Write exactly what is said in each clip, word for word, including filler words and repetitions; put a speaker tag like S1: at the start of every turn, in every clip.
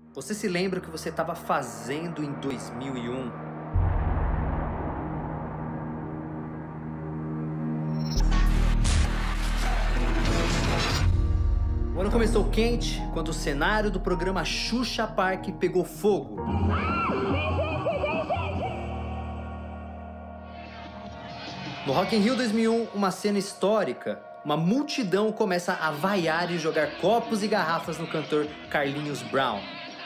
S1: Você se lembra o que você estava fazendo em dois mil e um? O ano começou quente quando o cenário do programa Xuxa Park pegou fogo. No Rock in Rio dois mil e um, uma cena histórica. Uma multidão começa a vaiar e jogar copos e garrafas no cantor Carlinhos Brown.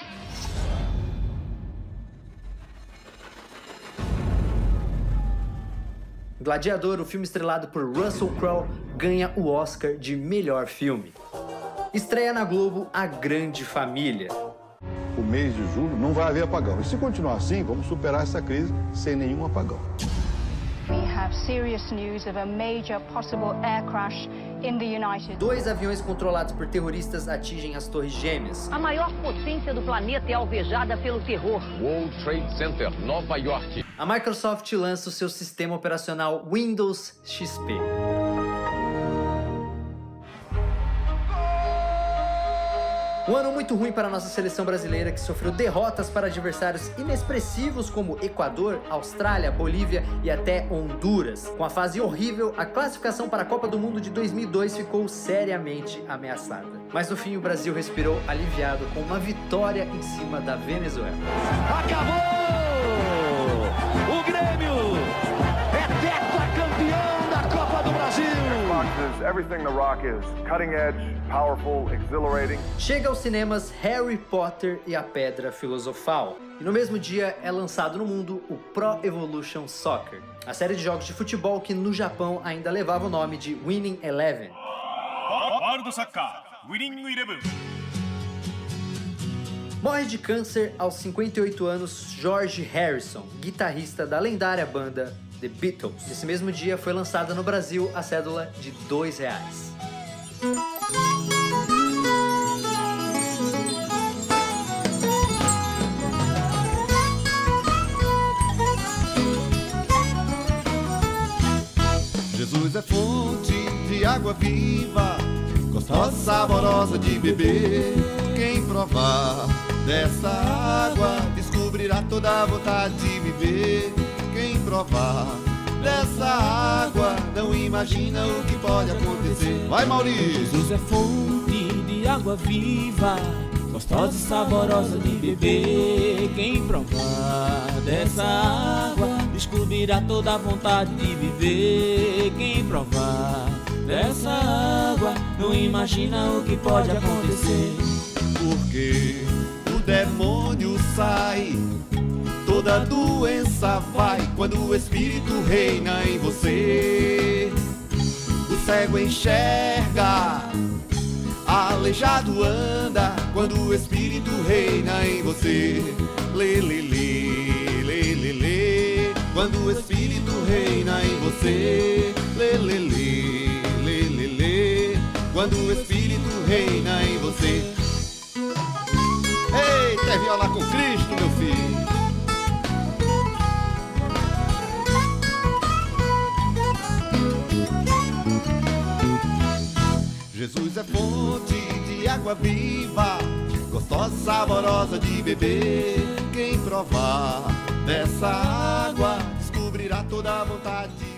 S1: Gladiador, o filme estrelado por Russell Crowe, ganha o Oscar de melhor filme. Estreia na Globo A Grande Família.
S2: O mês de julho não vai haver apagão. E se continuar assim, vamos superar essa crise sem nenhum apagão.
S3: We have serious news of a major possible air crash in the United.
S1: Dois aviões controlados por terroristas atingem as Torres Gêmeas.
S4: A maior potência do planeta é alvejada pelo terror.
S5: World Trade Center, Nova York.
S1: A Microsoft lança o seu sistema operacional Windows X P. Um ano muito ruim para a nossa seleção brasileira, que sofreu derrotas para adversários inexpressivos como Equador, Austrália, Bolívia e até Honduras. Com a fase horrível, a classificação para a Copa do Mundo de dois mil e dois ficou seriamente ameaçada. Mas no fim o Brasil respirou aliviado com uma vitória em cima da Venezuela.
S6: Acabou! O Grêmio é tetracampeão da Copa do Brasil!
S7: Everything The Rock is cutting edge, powerful, exhilarating.
S1: Chega aos cinemas Harry Potter e a Pedra Filosofal. E no mesmo dia é lançado no mundo o Pro Evolution Soccer, a série de jogos de futebol que no Japão ainda levava o nome de Winning Eleven. Morre de câncer aos cinquenta e oito anos George Harrison, guitarrista da lendária banda The Beatles. Nesse mesmo dia foi lançada no Brasil a cédula de dois reais.
S8: Jesus é fonte de água viva, gostosa, saborosa de beber. Quem provar dessa água descobrirá toda a vontade de viver. Quem provar dessa água não imagina o que pode acontecer. Vai, Maurício!
S9: Jesus é fonte de água viva, gostosa e saborosa de beber. Quem provar dessa água descobrirá toda a vontade de viver. Quem provar dessa água não imagina o que pode acontecer.
S8: Porque o demônio sai, toda doença vai quando o Espírito reina em você. O cego enxerga, aleijado anda quando o Espírito reina em você. Lê, lê, lê, lê, lê, lê. Quando o Espírito reina em você. Lê, lê, lê, lê, lê, lê. Quando o Espírito reina em você. Eita, é violar com Cristo, meu filho. Jesus é fonte de água viva, gostosa, saborosa de beber. Quem provar dessa água descobrirá toda a vontade de